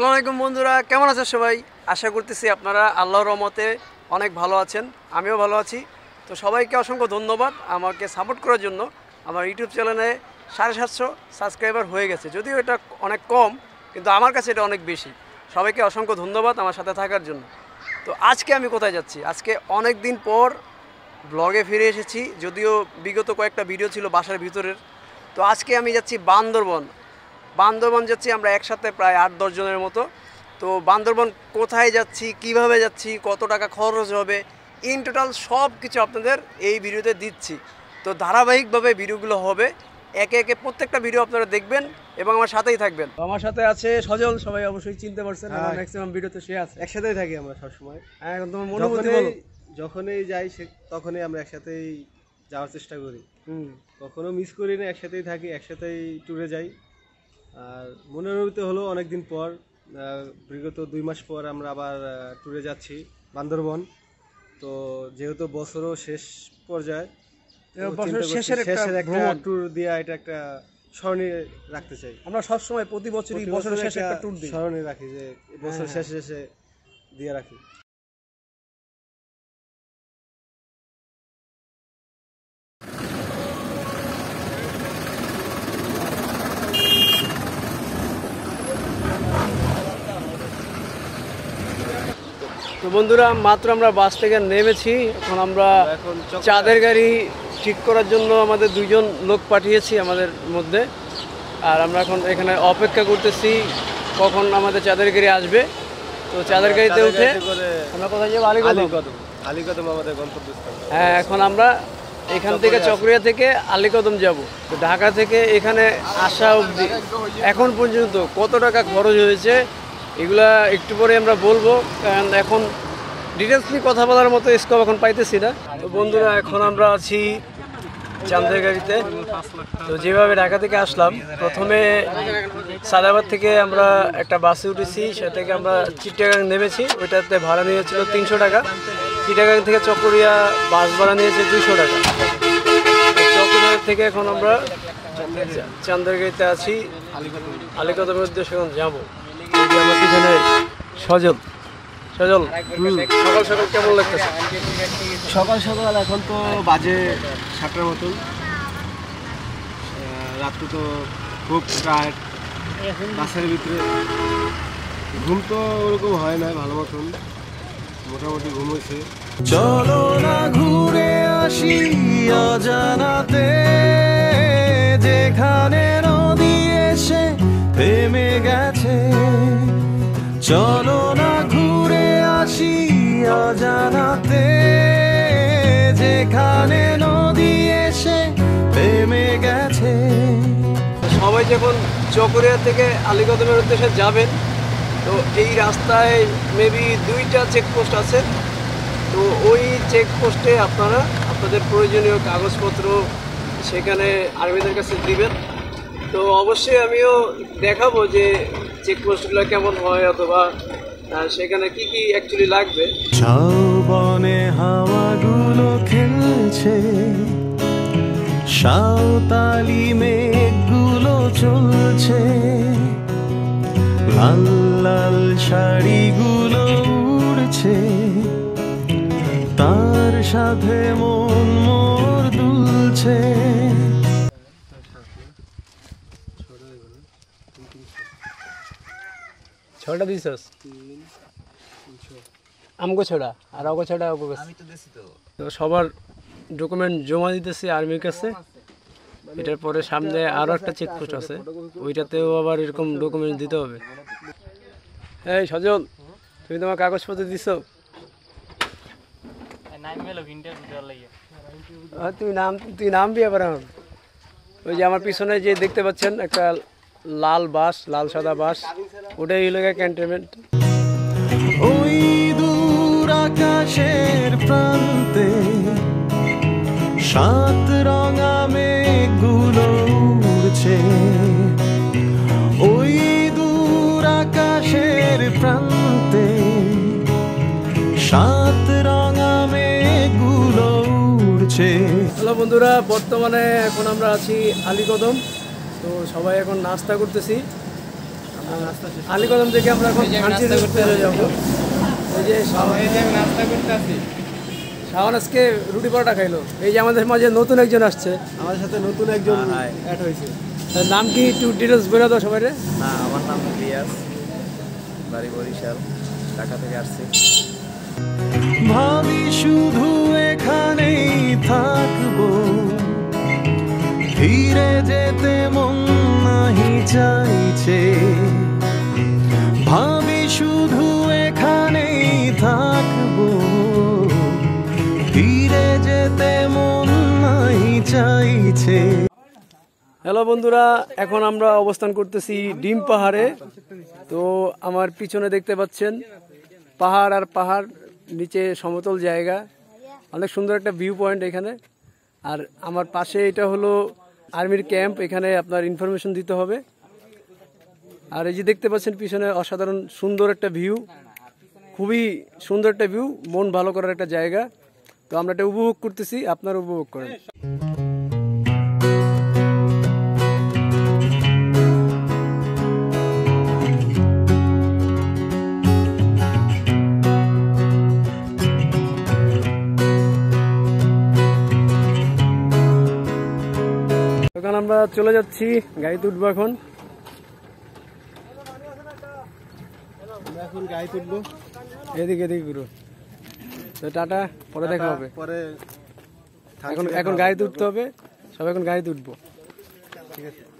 আসসালামু আলাইকুম বন্ধুরা, কেমন আছেন সবাই? আশা করতেছি আপনারা আল্লাহর রহমতে অনেক ভালো আছেন, আমিও ভালো আছি। তো সবাইকে অসংখ্য ধন্যবাদ আমাকে সাপোর্ট করার জন্য। আমার ইউটিউব চ্যানেলে 750 সাবস্ক্রাইবার হয়ে গেছে, যদিও এটা অনেক কম, কিন্তু আমার কাছে এটা অনেক বেশি। সবাইকে অসংখ্য ধন্যবাদ আমার সাথে থাকার জন্য। তো আজকে আমি কোথায় যাচ্ছি? আজকে অনেক দিন পর ব্লগে ফিরে এসেছি, যদিও বিগত কয়েকটা ভিডিও ছিল বাসার ভিতরের। তো আজকে আমি যাচ্ছি বান্দরবন যাচ্ছি আমরা একসাথে প্রায় 8-10 জনের মতো। তো বান্দরবন কোথায় যাচ্ছি, কিভাবে যাচ্ছি, কত টাকা খরচ হবে, ইন টোটাল সব কিছু আপনাদের এই ভিডিওতে দিচ্ছি। তো ধারাবাহিকভাবে ভিডিওগুলো হবে, একে একে প্রত্যেকটা ভিডিও আপনারা দেখবেন এবং আমার সাথেই থাকবেন। আমার সাথে আছে সজল, সবাই অবশ্যই চিনতে পারছেন, ম্যাক্সিমাম ভিডিওতে সে আছে। একসাথেই থাকি আমরা সবসময়। হ্যাঁ, এখন তোমার অনুভূতি বলো। যখনই যাই তখনই আমরা একসাথেই যাওয়ার চেষ্টা করি, কখনো মিস করি না, একসাথেই থাকি, একসাথেই ট্যুরে যাই। আর মনের অনুভূতি হলো অনেকদিন পর, বিগত 2 মাস পর আমরা আবার ট্যুরে যাচ্ছি বান্দরবন। তো যেহেতু বছরও শেষ পর্যায়ে, শেষের একটা ট্যুর দিয়ে এটা একটা স্মরণীয় রাখতে চাই। আমরা সবসময় প্রতি বছরই বছরের শেষে একটা ট্যুর দিই, স্মরণীয় রাখি, যে বছর শেষে দিয়ে রাখি। তো বন্ধুরা, মাত্র আমরা বাস থেকে নেমেছি। এখন আমরা চাঁদের গাড়ি ঠিক করার জন্য আমাদের 2 জন লোক পাঠিয়েছি আমাদের মধ্যে। আর আমরা এখন এখানে অপেক্ষা করতেছি কখন আমাদের চাঁদের গাড়ি আসবে। তো চাঁদের গাড়িতে উঠে আমরা কোথায় যাবো? আলীকদম আমাদের গন্তব্যস্থল। হ্যাঁ, এখন আমরা এখান থেকে চকরিয়া থেকে আলীকদম যাব। তো ঢাকা থেকে এখানে আসা অবধি এখন পর্যন্ত কত টাকা খরচ হয়েছে এগুলা একটু পরে আমরা বলবো, কারণ এখন ডিটেলসলি কথা বলার মতো স্কোপ এখন পাইতেছি না। তো বন্ধুরা, এখন আমরা আছি চাঁদের গাড়িতে। তো যেভাবে ঢাকা থেকে আসলাম, প্রথমে সাদাবাদ থেকে আমরা একটা বাসে উঠেছি, সেটা থেকে আমরা চিটাগাং নেমেছি। ওইটাতে ভাড়া নিয়েছিল 300 টাকা। চিটাগাং থেকে চকরিয়া বাস ভাড়া নিয়েছে 200 টাকা। চকরিয়া থেকে এখন আমরা চাঁদের গাড়িতে আছি, আলীকদমের উদ্দেশ্যে এখন যাবো। আমার পিছনে সজল সকাল সকাল কেমন লাগতেছে? সকাল এখন তো বাজে 7টার মতন। রাত্রে তো খুব টায়ার্ড, বাসের ভিতরে ঘুম তো ওরকম হয় না ভালো মতন, মোটামুটি ঘুম হয়েছে। চলো না ঘুরে আসি অজানাতে, যেখানে নদী এসে থেমে গেছে। চলো না ঘুরে আসি অজানাতে, যেখানে নদী এসে থেমে গেছে। সবাই যখন চকরিয়া থেকে আলীকদমের উদ্দেশ্যে যাবেন, তো এই রাস্তায় মেবি 2টা চেকপোস্ট আছে। তো ওই চেকপোস্টে আপনারা আপনাদের প্রয়োজনীয় কাগজপত্র সেখানে আর্মিদের কাছে দিবেন। তো অবশ্যই আমিও দেখাবো যে চেকপোস্টগুলো কেমন হয়, অথবা সেখানে কি কি অ্যাকচুয়ালি লাগবে। বনে হাওয়াগুলো খেলছে, সাঁওতালি মেঘগুলো চলছে, লাল লাল শাড়িগুলো উড়ছে, তার সাথে মন মোর দুলছে। ছটা দিছস? আমগো ছড়া আর অগো ছড়া আমি তো দিছি। তো সবার ডকুমেন্ট জমা দিতেছি আর্মির কাছে। এটার পরে সামনে আরও একটা চেকপোস্ট আছে, ওইটাতেও আবার এরকম ডকুমেন্ট দিতে হবে। এই সজল, তুমি তোমার কাগজপত্র দিছো? তুই নামবি আবার আমার। ওই যে আমার পিছনে যে দেখতে পাচ্ছেন একটা লাল বাস, লাল সাদা বাস, ওটাই হলো ক্যান্টনমেন্ট। ওই দূর আকাশের প্রান্তে 7 রঙা মেঘগুলো উড়ছে, ওই দূর আকাশের প্রান্তে 7 রঙা মেঘগুলো উড়ছে। হ্যালো বন্ধুরা, বর্তমানে এখন আমরা আছি আলীকদম। তো সবাই এখন নাস্তা করতেছি। আলীকদম থেকে আমরা এখন আনচির উত্তরে যাবো। এই যে নাস্তা করতে আছি। শাওন আজকে রুটি পরোটা খাইলো। এই যে আমাদের মাঝে নতুন একজন আসছে, আমার সাথে নতুন একজন অ্যাড হয়েছে। তার নাম কি একটু ডিটেলস বলে দাও সবাই। না, আমার নাম রিয়াজ, বাড়ি বরিশাল, ঢাকা থেকে আসছি। ভাবি শুধু এখানেই থাকবো, ফিরে যেতে মন নাহি চাইছে। ভাবি শুধু এখানেই থাকবো, ফিরে যেতে মন নাহি চাইছে। হ্যালো বন্ধুরা, এখন আমরা অবস্থান করতেছি ডিম পাহাড়ে। তো আমার পিছনে দেখতে পাচ্ছেন পাহাড় আর পাহাড়, নিচে সমতল জায়গা, অনেক সুন্দর একটা ভিউ পয়েন্ট এখানে। আর আমার পাশে এটা হলো আর্মির ক্যাম্প, এখানে আপনার ইনফরমেশন দিতে হবে। আর এই যে দেখতে পাচ্ছেন পিছনে অসাধারণ সুন্দর একটা ভিউ, খুবই সুন্দর একটা ভিউ, মন ভালো করার একটা জায়গা। তো আমরা এটা উপভোগ করতেছি, আপনারা উপভোগ করেন। এখন আমরা চলে যাচ্ছি, গাড়িতে উঠবো এখন। এখন গাড়ি তুলবো, এদিকে এদিকে ঘুরো। তো টাটা, পরে দেখা হবে। পরে এখন গাড়িতে উঠতে হবে, সব এখন গাড়িতে উঠবো। ঠিক আছে।